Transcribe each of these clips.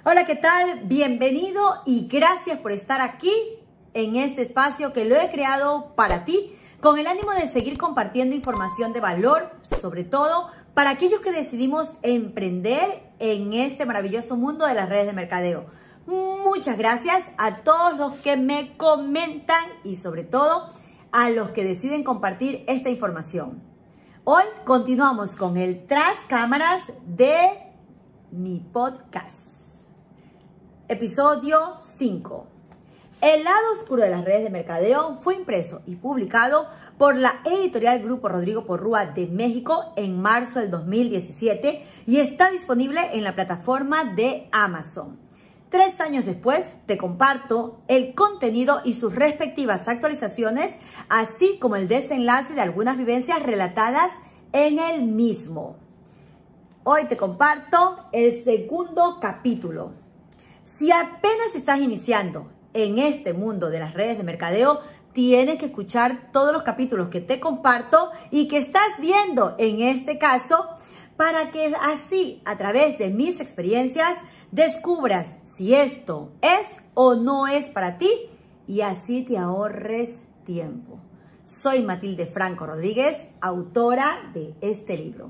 Hola, ¿qué tal? Bienvenido y gracias por estar aquí en este espacio que lo he creado para ti con el ánimo de seguir compartiendo información de valor, sobre todo para aquellos que decidimos emprender en este maravilloso mundo de las redes de mercadeo. Muchas gracias a todos los que me comentan y sobre todo a los que deciden compartir esta información. Hoy continuamos con el tras cámaras de mi podcast. Episodio 5. El lado oscuro de las redes de mercadeo fue impreso y publicado por la editorial Grupo Rodrigo Porrúa de México en marzo del 2017 y está disponible en la plataforma de Amazon. 3 años después te comparto el contenido y sus respectivas actualizaciones, así como el desenlace de algunas vivencias relatadas en el mismo. Hoy te comparto el segundo capítulo. Si apenas estás iniciando en este mundo de las redes de mercadeo, tienes que escuchar todos los capítulos que te comparto y que estás viendo en este caso, para que así, a través de mis experiencias, descubras si esto es o no es para ti y así te ahorres tiempo. Soy Matilde Franco Rodríguez, autora de este libro.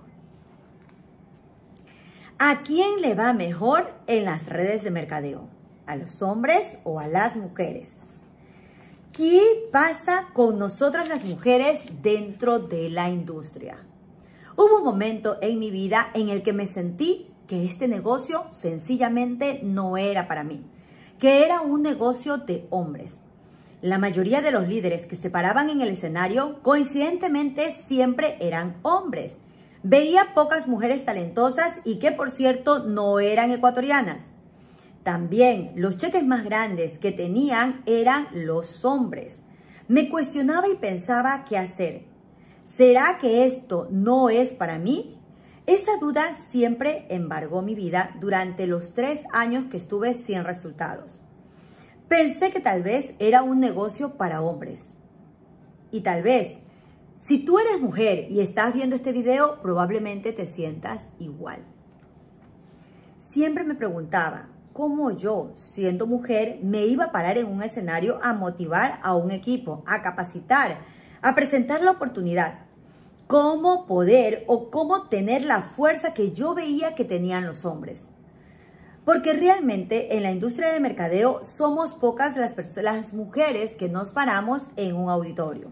¿A quién le va mejor en las redes de mercadeo? ¿A los hombres o a las mujeres? ¿Qué pasa con nosotras las mujeres dentro de la industria? Hubo un momento en mi vida en el que me sentí que este negocio sencillamente no era para mí, que era un negocio de hombres. La mayoría de los líderes que se paraban en el escenario, coincidentemente, siempre eran hombres. Veía pocas mujeres talentosas y que, por cierto, no eran ecuatorianas. También los cheques más grandes que tenían eran los hombres. Me cuestionaba y pensaba qué hacer. ¿Será que esto no es para mí? Esa duda siempre embargó mi vida durante los 3 años que estuve sin resultados. Pensé que tal vez era un negocio para hombres. Y tal vez, si tú eres mujer y estás viendo este video, probablemente te sientas igual. Siempre me preguntaba cómo yo, siendo mujer, me iba a parar en un escenario a motivar a un equipo, a capacitar, a presentar la oportunidad. ¿Cómo poder o cómo tener la fuerza que yo veía que tenían los hombres? Porque realmente en la industria de mercadeo somos pocas las mujeres que nos paramos en un auditorio.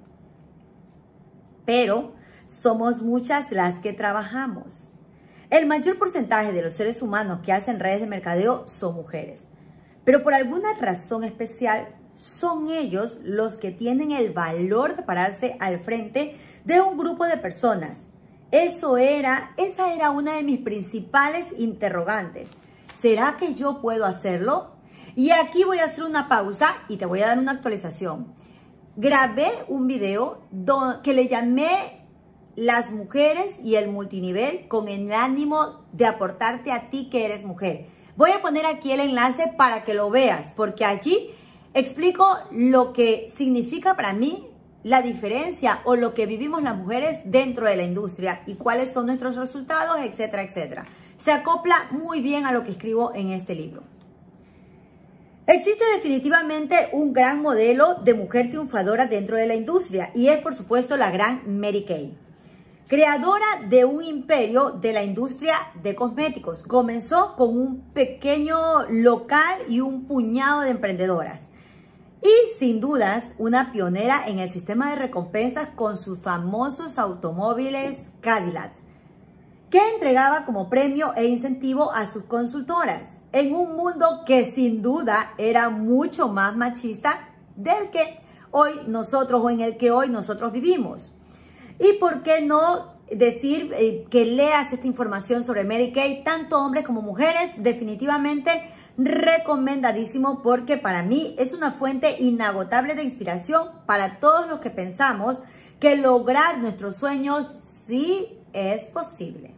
Pero somos muchas las que trabajamos. El mayor porcentaje de los seres humanos que hacen redes de mercadeo son mujeres. Pero por alguna razón especial, son ellos los que tienen el valor de pararse al frente de un grupo de personas. Esa era una de mis principales interrogantes. ¿Será que yo puedo hacerlo? Y aquí voy a hacer una pausa y te voy a dar una actualización. Grabé un video que le llamé Las mujeres y el multinivel con el ánimo de aportarte a ti que eres mujer. Voy a poner aquí el enlace para que lo veas, porque allí explico lo que significa para mí la diferencia o lo que vivimos las mujeres dentro de la industria y cuáles son nuestros resultados, etcétera, etcétera. Se acopla muy bien a lo que escribo en este libro. Existe definitivamente un gran modelo de mujer triunfadora dentro de la industria y es, por supuesto, la gran Mary Kay, creadora de un imperio de la industria de cosméticos. Comenzó con un pequeño local y un puñado de emprendedoras. Y sin dudas, una pionera en el sistema de recompensas con sus famosos automóviles Cadillac, que entregaba como premio e incentivo a sus consultoras, en un mundo que sin duda era mucho más machista del que hoy nosotros o en el que hoy nosotros vivimos. Y por qué no decir que leas esta información sobre Mary Kay, tanto hombres como mujeres, definitivamente recomendadísimo, porque para mí es una fuente inagotable de inspiración para todos los que pensamos que lograr nuestros sueños sí es posible.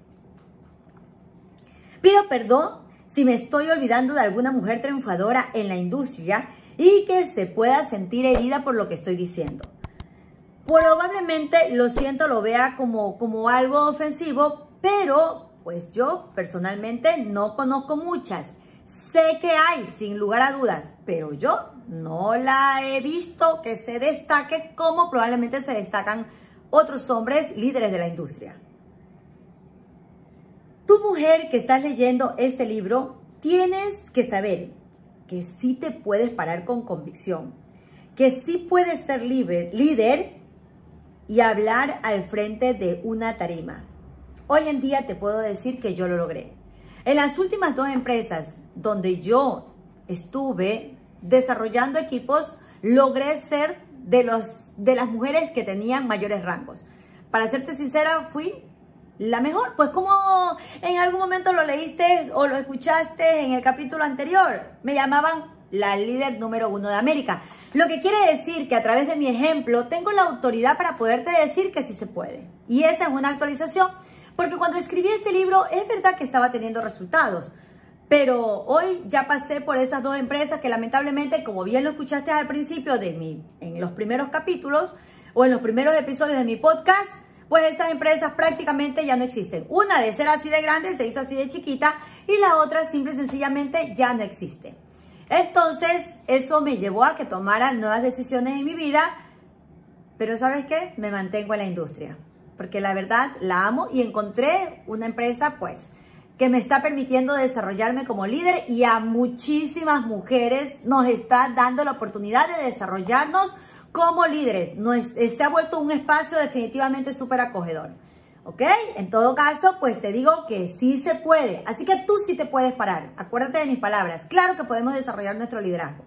Pido perdón si me estoy olvidando de alguna mujer triunfadora en la industria y que se pueda sentir herida por lo que estoy diciendo. Probablemente, lo siento, lo vea como algo ofensivo, pero pues yo personalmente no conozco muchas. Sé que hay, sin lugar a dudas, pero yo no la he visto que se destaque como probablemente se destacan otros hombres líderes de la industria. Tu mujer que estás leyendo este libro, tienes que saber que sí te puedes parar con convicción, que sí puedes ser líder y hablar al frente de una tarima. Hoy en día te puedo decir que yo lo logré. En las últimas 2 empresas donde yo estuve desarrollando equipos, logré ser de las mujeres que tenían mayores rangos. Para serte sincera, fui la mejor. Pues como en algún momento lo leíste o lo escuchaste en el capítulo anterior, me llamaban la líder número 1 de América. Lo que quiere decir que a través de mi ejemplo tengo la autoridad para poderte decir que sí se puede. Y esa es una actualización. Porque cuando escribí este libro, es verdad que estaba teniendo resultados. Pero hoy ya pasé por esas 2 empresas que lamentablemente, como bien lo escuchaste al principio en los primeros capítulos o en los primeros episodios de mi podcast, pues esas empresas prácticamente ya no existen. Una de ser así de grande se hizo así de chiquita y la otra simple y sencillamente ya no existe. Entonces, eso me llevó a que tomara nuevas decisiones en mi vida. Pero ¿sabes qué? Me mantengo en la industria. Porque la verdad la amo y encontré una empresa pues que me está permitiendo desarrollarme como líder y a muchísimas mujeres nos está dando la oportunidad de desarrollarnos como líderes. Se ha vuelto un espacio definitivamente súper acogedor. ¿Ok? En todo caso, pues te digo que sí se puede. Así que tú sí te puedes parar. Acuérdate de mis palabras. Claro que podemos desarrollar nuestro liderazgo.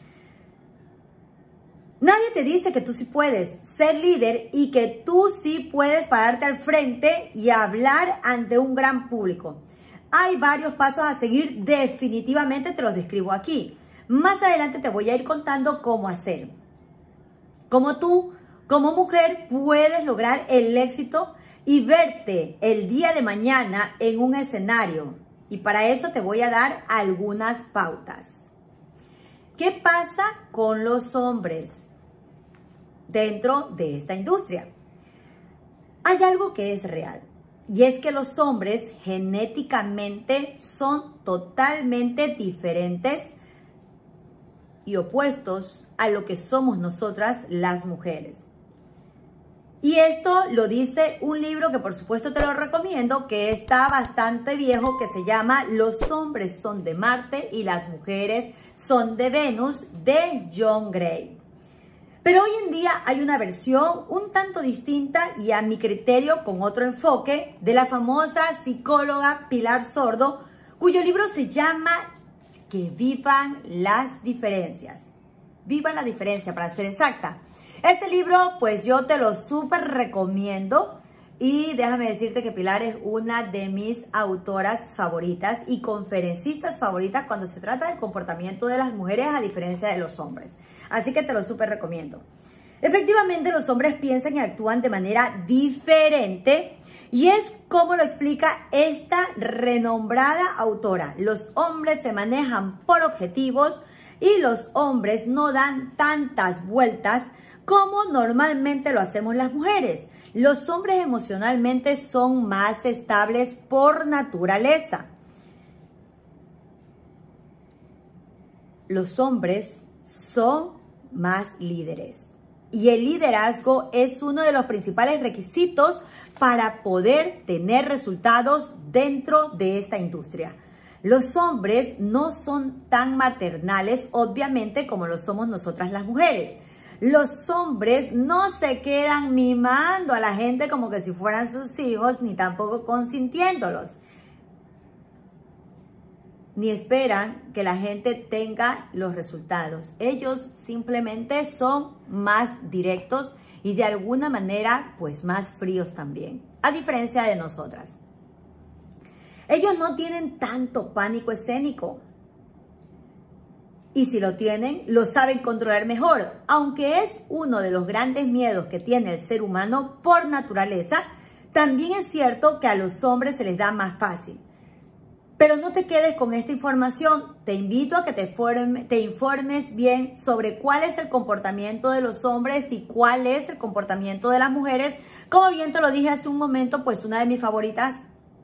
Nadie te dice que tú sí puedes ser líder y que tú sí puedes pararte al frente y hablar ante un gran público. Hay varios pasos a seguir, definitivamente te los describo aquí. Más adelante te voy a ir contando cómo hacer. Cómo tú, como mujer, puedes lograr el éxito y verte el día de mañana en un escenario. Y para eso te voy a dar algunas pautas. ¿Qué pasa con los hombres dentro de esta industria? Hay algo que es real y es que los hombres genéticamente son totalmente diferentes y opuestos a lo que somos nosotras las mujeres. Y esto lo dice un libro que por supuesto te lo recomiendo, que está bastante viejo, que se llama Los hombres son de Marte y las mujeres son de Venus, de John Gray. Pero hoy en día hay una versión un tanto distinta y a mi criterio con otro enfoque de la famosa psicóloga Pilar Sordo, cuyo libro se llama Que vivan las diferencias. Vivan la diferencia, para ser exacta. Este libro, pues yo te lo súper recomiendo y déjame decirte que Pilar es una de mis autoras favoritas y conferencistas favoritas cuando se trata del comportamiento de las mujeres a diferencia de los hombres. Así que te lo súper recomiendo. Efectivamente, los hombres piensan y actúan de manera diferente y es como lo explica esta renombrada autora. Los hombres se manejan por objetivos y los hombres no dan tantas vueltas como normalmente lo hacemos las mujeres. Los hombres emocionalmente son más estables por naturaleza. Los hombres son más líderes. Y el liderazgo es uno de los principales requisitos para poder tener resultados dentro de esta industria. Los hombres no son tan maternales, obviamente, como lo somos nosotras las mujeres. Los hombres no se quedan mimando a la gente como que si fueran sus hijos, ni tampoco consintiéndolos. Ni esperan que la gente tenga los resultados. Ellos simplemente son más directos y de alguna manera pues más fríos también, a diferencia de nosotras. Ellos no tienen tanto pánico escénico. Y si lo tienen, lo saben controlar mejor, aunque es uno de los grandes miedos que tiene el ser humano por naturaleza. También es cierto que a los hombres se les da más fácil. Pero no te quedes con esta información. Te invito a que te informes bien sobre cuál es el comportamiento de los hombres y cuál es el comportamiento de las mujeres. Como bien te lo dije hace un momento, pues una de mis favoritas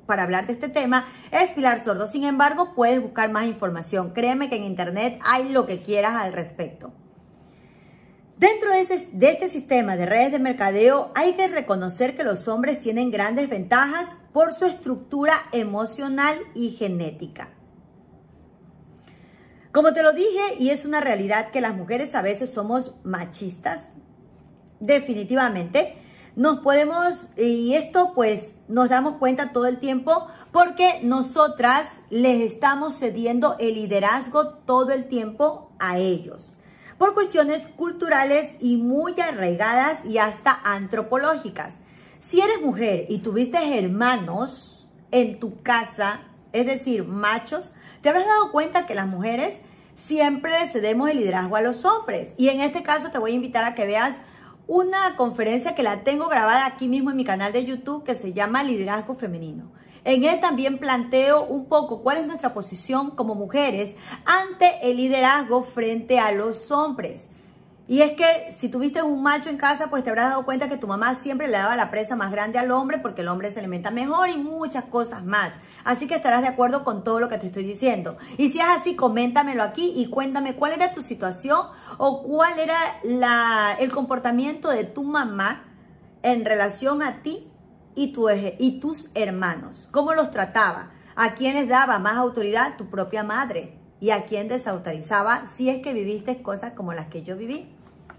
para hablar de este tema es Pilar Sordo. Sin embargo, puedes buscar más información. Créeme que en internet hay lo que quieras al respecto. Dentro de este sistema de redes de mercadeo hay que reconocer que los hombres tienen grandes ventajas por su estructura emocional y genética. Como te lo dije, y es una realidad que las mujeres a veces somos machistas, definitivamente. Y esto pues nos damos cuenta todo el tiempo porque nosotras les estamos cediendo el liderazgo todo el tiempo a ellos. Por cuestiones culturales y muy arraigadas y hasta antropológicas. Si eres mujer y tuviste hermanos en tu casa, es decir, machos, te habrás dado cuenta que las mujeres siempre le cedemos el liderazgo a los hombres. Y en este caso te voy a invitar a que veas una conferencia que la tengo grabada aquí mismo en mi canal de YouTube que se llama Liderazgo Femenino. En él también planteo un poco cuál es nuestra posición como mujeres ante el liderazgo frente a los hombres. Y es que si tuviste un macho en casa, pues te habrás dado cuenta que tu mamá siempre le daba la presa más grande al hombre porque el hombre se alimenta mejor y muchas cosas más. Así que estarás de acuerdo con todo lo que te estoy diciendo. Y si es así, coméntamelo aquí y cuéntame cuál era tu situación o cuál era el comportamiento de tu mamá en relación a ti y tus hermanos. ¿Cómo los trataba? ¿A quién les daba más autoridad? Tu propia madre. ¿Y a quién desautorizaba si es que viviste cosas como las que yo viví?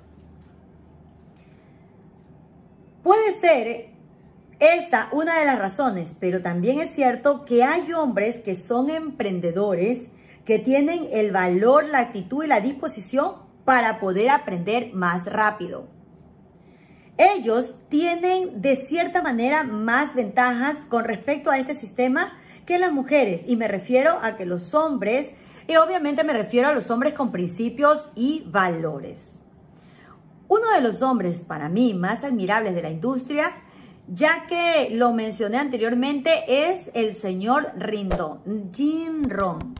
Puede ser esa una de las razones, pero también es cierto que hay hombres que son emprendedores, que tienen el valor, la actitud y la disposición para poder aprender más rápido. Ellos tienen de cierta manera más ventajas con respecto a este sistema que las mujeres. Y me refiero a que los hombres, y obviamente me refiero a los hombres con principios y valores. Uno de los hombres para mí más admirables de la industria, ya que lo mencioné anteriormente, es el señor Jim Rohn.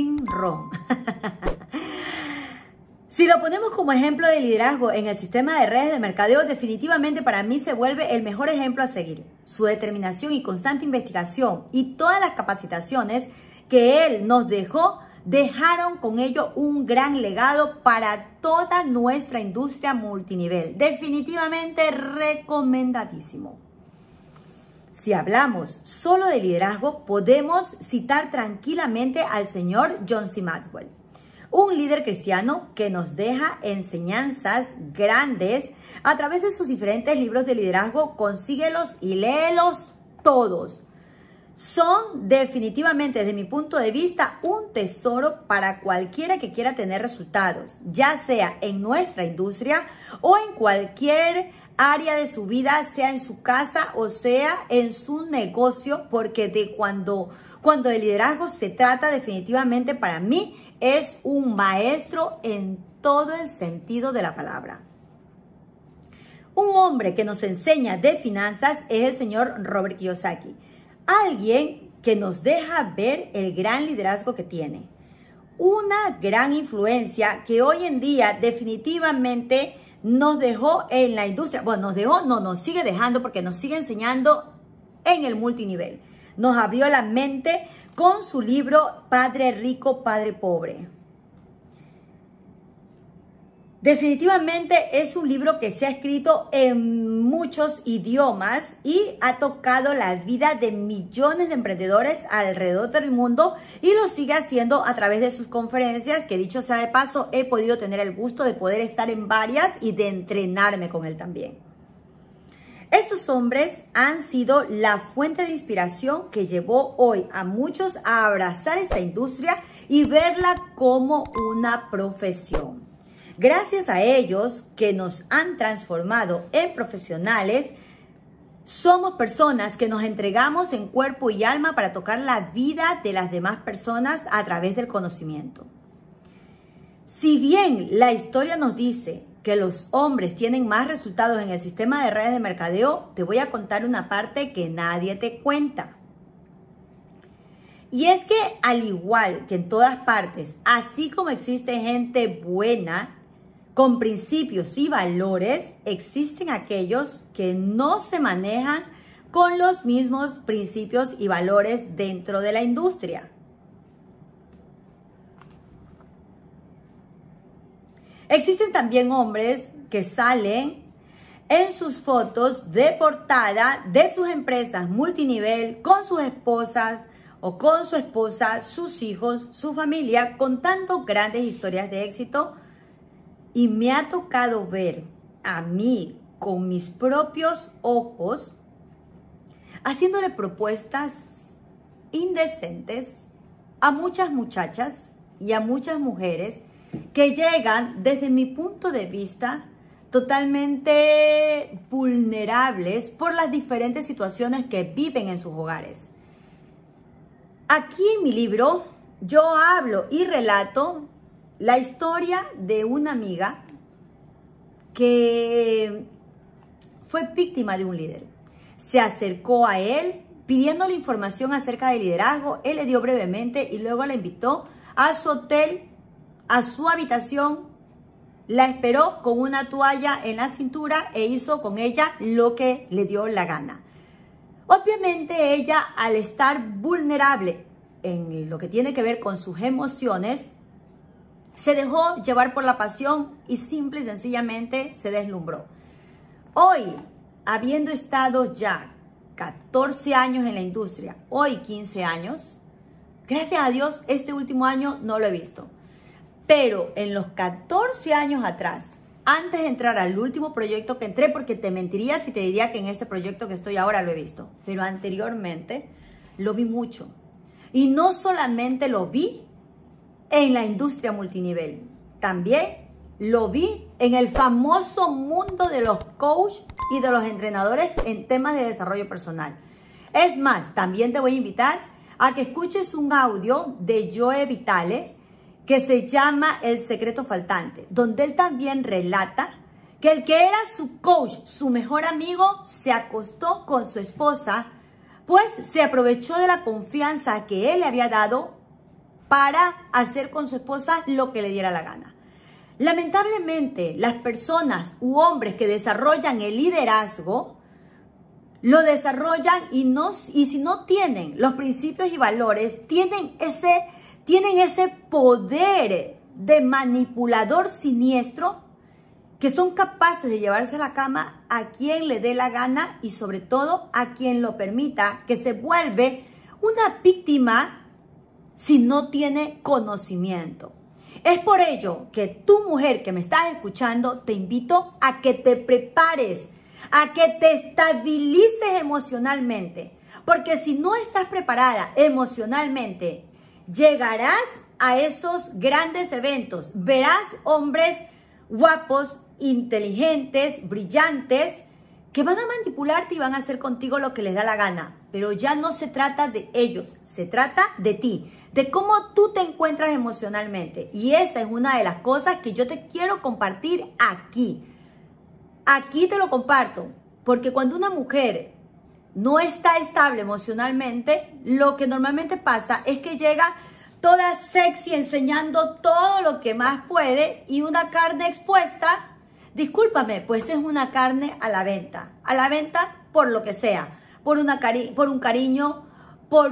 Si lo ponemos como ejemplo de liderazgo en el sistema de redes de mercadeo, definitivamente para mí se vuelve el mejor ejemplo a seguir. Su determinación y constante investigación y todas las capacitaciones que él nos dejó, dejaron con ello un gran legado para toda nuestra industria multinivel. Definitivamente recomendadísimo. Si hablamos solo de liderazgo, podemos citar tranquilamente al señor John C. Maxwell. Un líder cristiano que nos deja enseñanzas grandes a través de sus diferentes libros de liderazgo. Consíguelos y léelos todos. Son definitivamente, desde mi punto de vista, un tesoro para cualquiera que quiera tener resultados, ya sea en nuestra industria o en cualquier área de su vida, sea en su casa o sea en su negocio, porque cuando el liderazgo se trata, definitivamente para mí, es un maestro en todo el sentido de la palabra. Un hombre que nos enseña de finanzas es el señor Robert Kiyosaki. Alguien que nos deja ver el gran liderazgo que tiene. Una gran influencia que hoy en día definitivamente nos dejó en la industria. Bueno, nos sigue dejando porque nos sigue enseñando en el multinivel. Nos abrió la mente con su libro Padre Rico, Padre Pobre. Definitivamente es un libro que se ha escrito en muchos idiomas y ha tocado la vida de millones de emprendedores alrededor del mundo y lo sigue haciendo a través de sus conferencias, que dicho sea de paso, he podido tener el gusto de poder estar en varias y de entrenarme con él también. Estos hombres han sido la fuente de inspiración que llevó hoy a muchos a abrazar esta industria y verla como una profesión. Gracias a ellos, que nos han transformado en profesionales, somos personas que nos entregamos en cuerpo y alma para tocar la vida de las demás personas a través del conocimiento. Si bien la historia nos dice que los hombres tienen más resultados en el sistema de redes de mercadeo, te voy a contar una parte que nadie te cuenta. Y es que al igual que en todas partes, así como existe gente buena, con principios y valores, existen aquellos que no se manejan con los mismos principios y valores dentro de la industria. Existen también hombres que salen en sus fotos de portada de sus empresas multinivel con sus esposas o con su esposa, sus hijos, su familia, contando grandes historias de éxito. Y me ha tocado ver a mí con mis propios ojos haciéndole propuestas indecentes a muchas muchachas y a muchas mujeres que llegan, desde mi punto de vista, totalmente vulnerables por las diferentes situaciones que viven en sus hogares. Aquí en mi libro yo hablo y relato la historia de una amiga que fue víctima de un líder. Se acercó a él pidiéndole información acerca del liderazgo. Él le dio brevemente y luego la invitó a su hotel, a su habitación, la esperó con una toalla en la cintura e hizo con ella lo que le dio la gana. Obviamente ella, al estar vulnerable en lo que tiene que ver con sus emociones, se dejó llevar por la pasión y simple y sencillamente se deslumbró. Hoy, habiendo estado ya 14 años en la industria, hoy 15 años, gracias a Dios este último año no lo he visto. Pero en los 14 años atrás, antes de entrar al último proyecto que entré, porque te mentiría si te diría que en este proyecto que estoy ahora lo he visto, pero anteriormente lo vi mucho. Y no solamente lo vi en la industria multinivel, también lo vi en el famoso mundo de los coaches y de los entrenadores en temas de desarrollo personal. Es más, también te voy a invitar a que escuches un audio de Joe Vitale que se llama El secreto faltante, donde él también relata que el que era su coach, su mejor amigo, se acostó con su esposa, pues se aprovechó de la confianza que él le había dado para hacer con su esposa lo que le diera la gana. Lamentablemente, las personas u hombres que desarrollan el liderazgo, lo desarrollan y si no tienen los principios y valores, tienen ese poder de manipulador siniestro que son capaces de llevarse a la cama a quien le dé la gana y sobre todo a quien lo permita, que se vuelve una víctima si no tiene conocimiento. Es por ello que tú, mujer que me estás escuchando, te invito a que te prepares, a que te estabilices emocionalmente, porque si no estás preparada emocionalmente, llegarás a esos grandes eventos, verás hombres guapos, inteligentes, brillantes, que van a manipularte y van a hacer contigo lo que les da la gana. Pero ya no se trata de ellos, se trata de ti, de cómo tú te encuentras emocionalmente. Y esa es una de las cosas que yo te quiero compartir aquí. Aquí te lo comparto, porque cuando una mujer no está estable emocionalmente, lo que normalmente pasa es que llega toda sexy enseñando todo lo que más puede y una carne expuesta, discúlpame, pues es una carne a la venta por lo que sea, por un cariño, por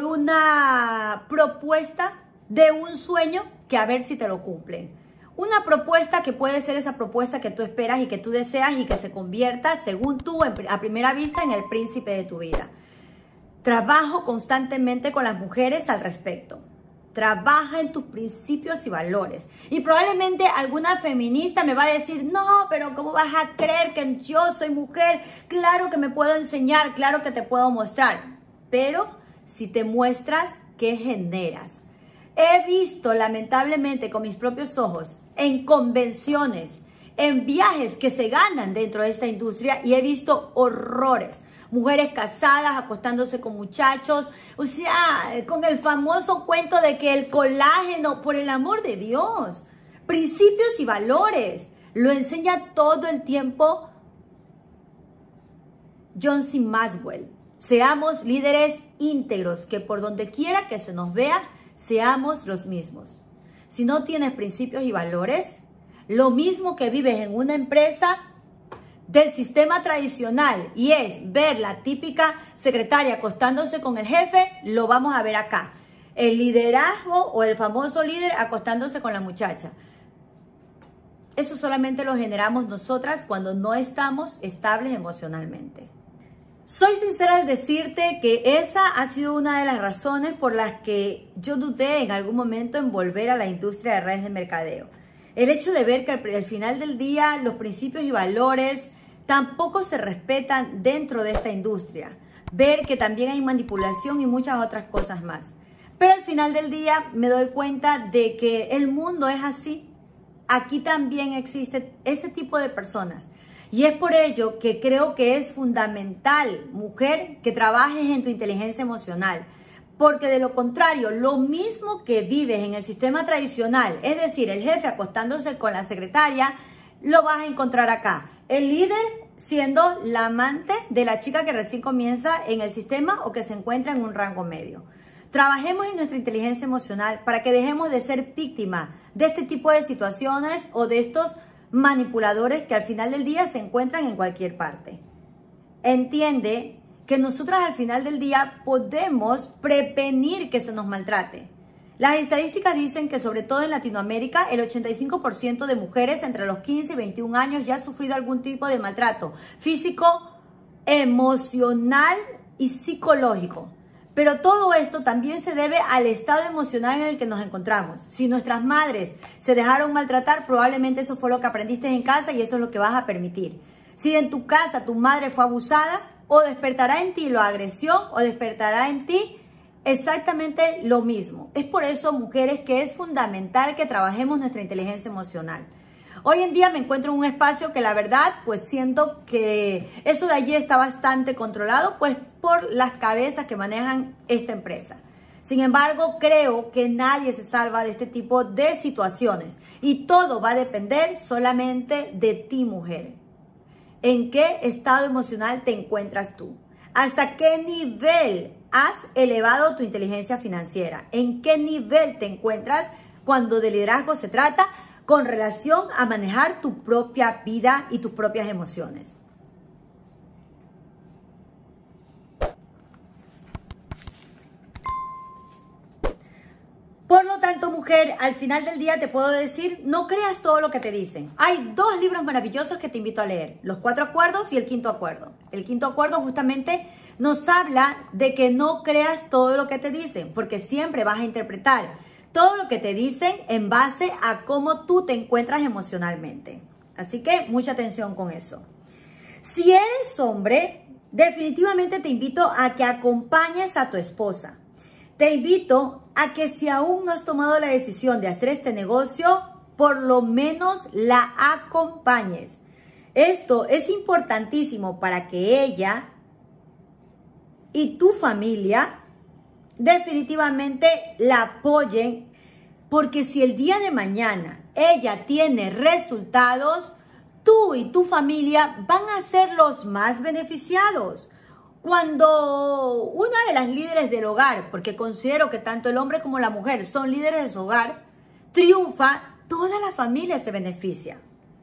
una propuesta de un sueño que a ver si te lo cumplen. Una propuesta que puede ser esa propuesta que tú esperas y que tú deseas y que se convierta, según tú, a primera vista, en el príncipe de tu vida. Trabajo constantemente con las mujeres al respecto. Trabaja en tus principios y valores. Y probablemente alguna feminista me va a decir, no, pero ¿cómo vas a creer que yo soy mujer? Claro que me puedo enseñar, claro que te puedo mostrar. Pero si te muestras, ¿qué generas? He visto, lamentablemente, con mis propios ojos, en convenciones, en viajes que se ganan dentro de esta industria y he visto horrores. Mujeres casadas acostándose con muchachos, o sea, con el famoso cuento de que el colágeno, por el amor de Dios, principios y valores, lo enseña todo el tiempo John C. Maxwell. Seamos líderes íntegros, que por donde quiera que se nos vea, seamos los mismos. Si no tienes principios y valores, lo mismo que vives en una empresa, del sistema tradicional y es ver la típica secretaria acostándose con el jefe, lo vamos a ver acá. El liderazgo o el famoso líder acostándose con la muchacha. Eso solamente lo generamos nosotras cuando no estamos estables emocionalmente. Soy sincera al decirte que esa ha sido una de las razones por las que yo dudé en algún momento en volver a la industria de redes de mercadeo. El hecho de ver que al final del día los principios y valores tampoco se respetan dentro de esta industria. Ver que también hay manipulación y muchas otras cosas más. Pero al final del día me doy cuenta de que el mundo es así. Aquí también existe ese tipo de personas. Y es por ello que creo que es fundamental, mujer, que trabajes en tu inteligencia emocional. Porque de lo contrario, lo mismo que vives en el sistema tradicional, es decir, el jefe acostándose con la secretaria, lo vas a encontrar acá. El líder siendo la amante de la chica que recién comienza en el sistema o que se encuentra en un rango medio. Trabajemos en nuestra inteligencia emocional para que dejemos de ser víctimas de este tipo de situaciones o de estos manipuladores que al final del día se encuentran en cualquier parte. Entiende que nosotras al final del día podemos prevenir que se nos maltrate. Las estadísticas dicen que sobre todo en Latinoamérica el 85% de mujeres entre los 15 y 21 años ya ha sufrido algún tipo de maltrato físico, emocional y psicológico. Pero todo esto también se debe al estado emocional en el que nos encontramos. Si nuestras madres se dejaron maltratar, probablemente eso fue lo que aprendiste en casa y eso es lo que vas a permitir. Si en tu casa tu madre fue abusada, o despertará en ti la agresión o despertará en ti exactamente lo mismo. Es por eso, mujeres, que es fundamental que trabajemos nuestra inteligencia emocional. Hoy en día me encuentro en un espacio que la verdad, pues siento que eso de allí está bastante controlado, pues por las cabezas que manejan esta empresa. Sin embargo, creo que nadie se salva de este tipo de situaciones y todo va a depender solamente de ti, mujer. ¿En qué estado emocional te encuentras tú? ¿Hasta qué nivel has elevado tu inteligencia financiera? ¿En qué nivel te encuentras cuando de liderazgo se trata con relación a manejar tu propia vida y tus propias emociones? Por lo tanto, mujer, al final del día te puedo decir, no creas todo lo que te dicen. Hay dos libros maravillosos que te invito a leer, Los 4 Acuerdos y El Quinto Acuerdo. El Quinto Acuerdo justamente nos habla de que no creas todo lo que te dicen, porque siempre vas a interpretar todo lo que te dicen en base a cómo tú te encuentras emocionalmente. Así que mucha atención con eso. Si eres hombre, definitivamente te invito a que acompañes a tu esposa. Te invito a que si aún no has tomado la decisión de hacer este negocio, por lo menos la acompañes. Esto es importantísimo para que ella y tu familia definitivamente la apoyen, porque si el día de mañana ella tiene resultados, tú y tu familia van a ser los más beneficiados. Cuando una de las líderes del hogar, porque considero que tanto el hombre como la mujer son líderes de su hogar, triunfa, toda la familia se beneficia.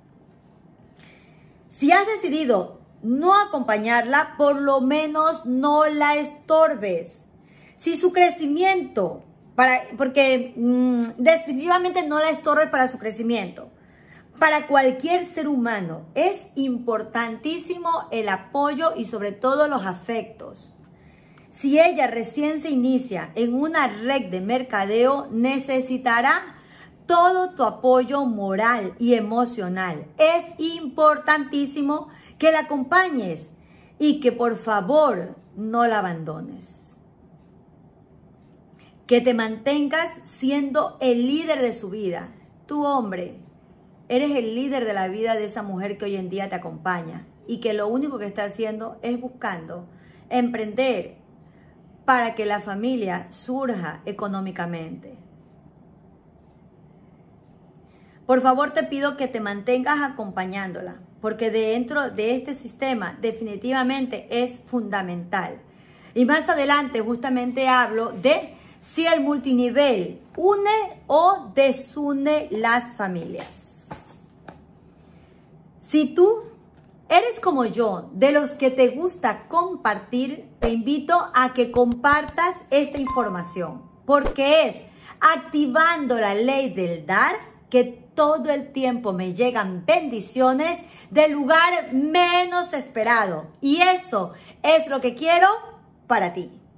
Si has decidido no acompañarla, por lo menos no la estorbes. Si su crecimiento, porque definitivamente no la estorbes para su crecimiento. Para cualquier ser humano es importantísimo el apoyo y sobre todo los afectos. Si ella recién se inicia en una red de mercadeo, necesitará todo tu apoyo moral y emocional. Es importantísimo que la acompañes y que por favor no la abandones. Que te mantengas siendo el líder de su vida. Tu hombre, eres el líder de la vida de esa mujer que hoy en día te acompaña y que lo único que está haciendo es buscando emprender para que la familia surja económicamente. Por favor, te pido que te mantengas acompañándola, porque dentro de este sistema definitivamente es fundamental. Y más adelante justamente hablo de si el multinivel une o desune las familias. Si tú eres como yo, de los que te gusta compartir, te invito a que compartas esta información, porque es activando la ley del dar que todo el tiempo me llegan bendiciones del lugar menos esperado. Y eso es lo que quiero para ti.